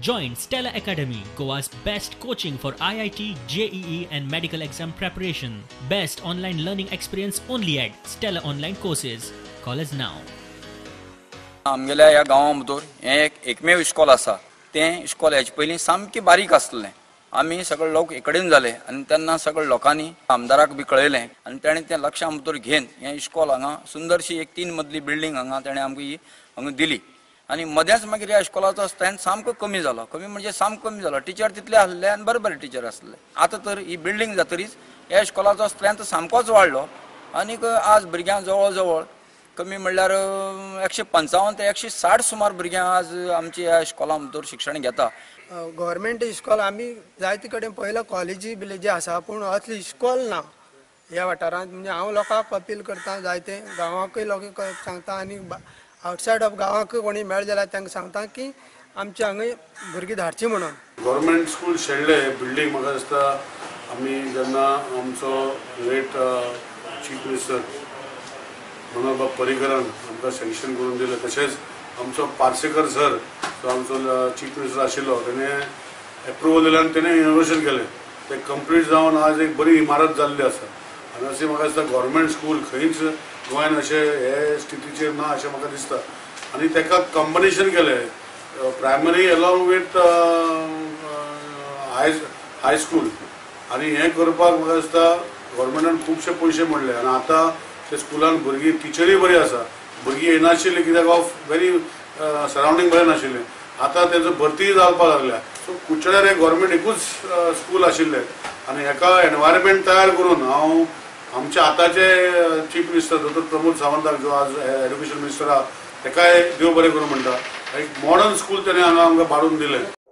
Join Stella Academy, Goa's best coaching for IIT, JEE and medical exam preparation. Best online learning experience only at Stella Online Courses. Call us now. आमगेल्या ह्या गांवां भितर हें एकमेव इस्कॉल आसा. तें इस्कॉल हेचे पयलीं सामकें बारीक आसलें. आमी सगळे लोक एकडेन जाले आनी तेन्ना सगळे लोकांनी आमदाराक बी कळयलें आनी ताणें तें लक्षां भितर घेवन हें इस्कॉल हांगा सुंदरशी एक 3 मजली बिल्डींग हांगा ताणें आमकां ही हांगा दिली. आनी मध्याच मागीर ह्या इस्कॉलाचो स्ट्रेंथ सामको कमी जालो. कमी म्हणजे सामको कमी जालो. टिचर तितले आसले आनी बरे टिचर आसले. आतां तर ही बिल्डींग जातरीच ह्या इस्कॉलाचो स्ट्रेंथ सामकोच वाडलो. आनीक आज भुरग्यांक जवळ जवळ कमी म्हणल्यार 155 ते 160 सुमार भुरग्यां आज आमच्या ह्या इस्कॉला भितर शिक्षण घेता. गव्हर्मेंट इस्कॉल आमी जायते कडेन पळयला कॉलेजी बिलेजी आसा पूण असली इस्कॉल ना ह्या वाठारांत. म्हणजे हांव लोकांक अपील करता जायते गांवांकय लोक सांगता आनी आउटसायड ऑफ गांवांक कोणी मेळ जाल्यार तांकां सांगता की आमच्या हांगा भुरगीं धाडची म्हणून. गव्हर्मेंट स्कूल शेल्डे बिल्डींग म्हाका दिसता आमी जेन्ना आमचो लेट चीफ मिनिस्टर मनोहर पर्रीकरान आमकां सँक्शन करून दिलें. तशेंच आमचो पार्सेकर सर जो आमचो चीफ मिनिस्टर आशिल्लो तेणें एप्रुवल दिलें आनी तेणें इनोव्हेशन केलें. तें कंप्लीट जावन आज एक बरी इमारत जाल्ली आसा. आनी अशें म्हाका दिसता गव्हर्मेंट स्कूल खंयच गोंयांत अशें हे स्थितीचेर ना अशें म्हाका दिसता. आनी ताका कॉम्बिनेशन केलें primary along with high school. आनी हें करपाक म्हाका दिसता गव्हर्मेंटान खुबशे पयशे मोडले. आनी आतां त्या स्कुलान भुरगीं टिचरी बरी आसा. भुरगीं येनाशिल्लीं कित्याक ऑफ वेरी सरावंडींग बरें नाशिल्लें. आतां तेजो भरती जावपाक लागल्या. सो कुचड्यार हे गव्हर्मेंट एकूच स्कूल आशिल्लें आनी हेका एनवायरमेंट तयार करून हांव आमचे आतांचे चीफ मिनिस्टर डॉ प्रमोद सावंताक जो आज एड्युकेशन मिनिस्टर आहा ताकाय देव बरें करूं म्हणटा. एक मॉडर्न स्कूल तेणें हांगा आमकां बांदून दिलें.